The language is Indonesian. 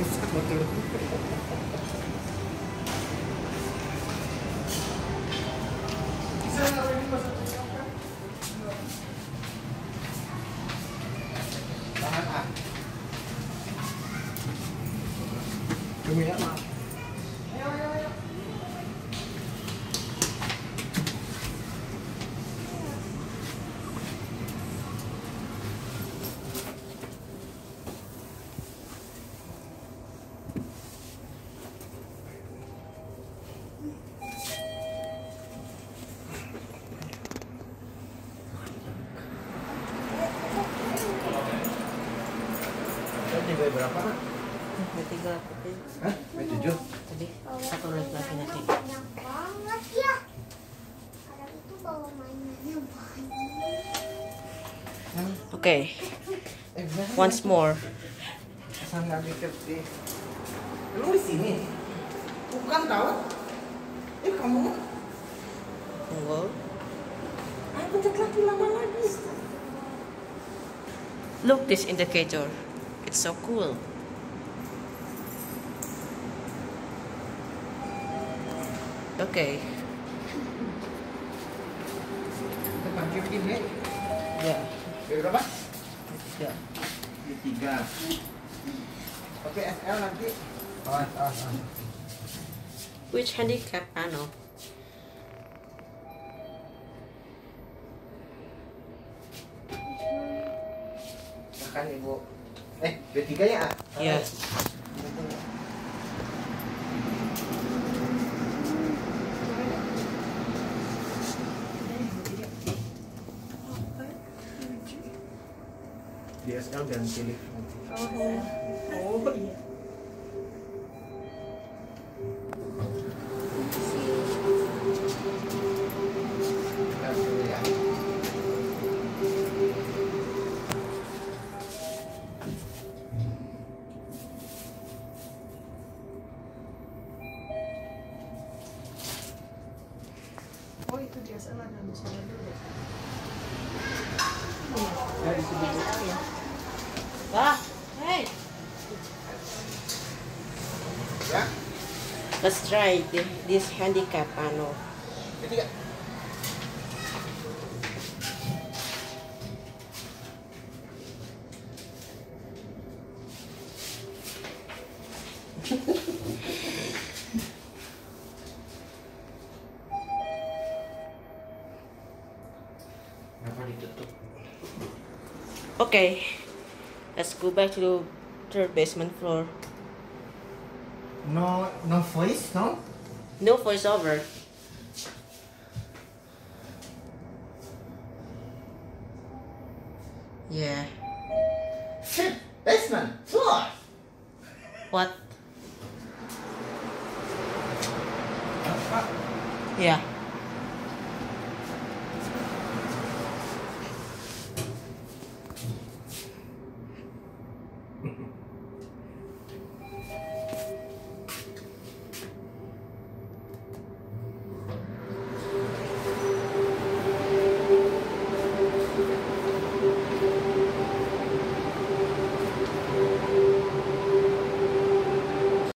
rusak motor. Bisa nggak ini masuk? Tahan ah. Demi ya maaf. Ayo ayo ayo. B berapa? B3 tapi. Hah? B7? Tadi satu lagi nanti. Banyak banget ya. Kadang itu bawa mainannya banyak. Okay. Once more. Sana dikit di. Lu di sini? Bukan tahu? Kamu? Tunggu. Ayo pencet lagi lama lagi. Look this indicator. It's so cool. Okay. Tekan begini. Ya. Berapa? Ya. B3. Oke, SL nanti. Which handicap panel? Makan Ibu. B3 ya? Iya. Di SL dan pilih. Oh iya. Oh itu dia salah dan salah dulu. Ya di sini. Ah, hey. Ya. Let's try this handicap panel. B3. Kenapa ditutup? Okay. Let's go back to the third basement floor. No voice, no? No voiceover. Yeah. Basement floor. What? Yeah.